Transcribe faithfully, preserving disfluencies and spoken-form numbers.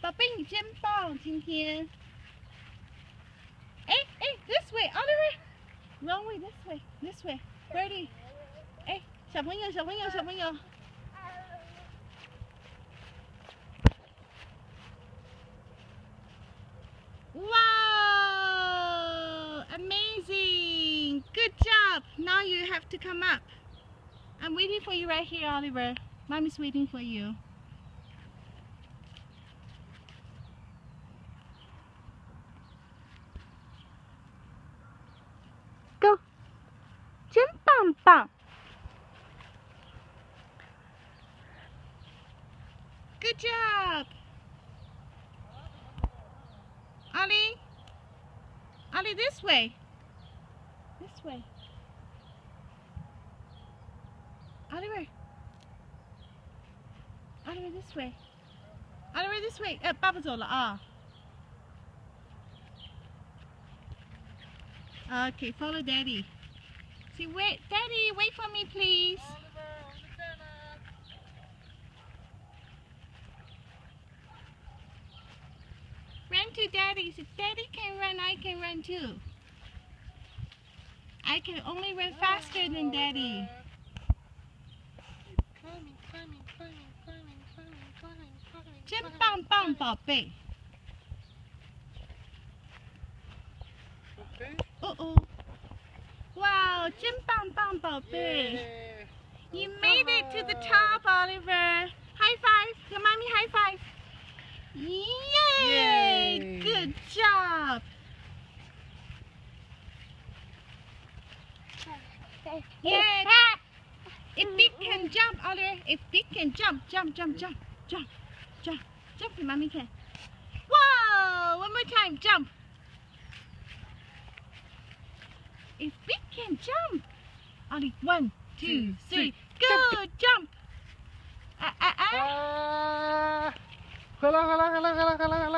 宝贝，你真棒，今天。哎哎 ，this way, Oliver. Wrong way, this way, this way. Birdie. 哎，小朋友，小朋友，小朋友。Wow! Amazing! Good job! Now you have to come up. I'm waiting for you right here, Oliver. Mommy's waiting for you. Go! 真棒棒! Good job! Ollie? Ollie, this way. This way. Oliver. Oliver, this way. Oliver, this way. 呃，爸爸走了啊。Okay, follow Daddy. See, wait, Daddy, wait for me, please. Run to Daddy. So Daddy can run, I can run too. I can only run faster than Daddy. Climbing, climbing, climbing, climbing, climbing, climbing, climbing. 真棒棒，宝贝。 Okay. 哦哦。Wow, 真棒棒，宝贝。You made it to the top, Oliver. High five. Your mommy high five. Yay! Yay. Good job. Yeah. If Vic can jump, Oliver. If Vic can jump, jump, jump, jump, jump, jump, jump. If mommy can. Whoa! One more time, jump. If Vic can jump. Ollie, one, two, three. Good jump. Ah ah ah. Ah. Hala, hala, hala, hala, hala, hala.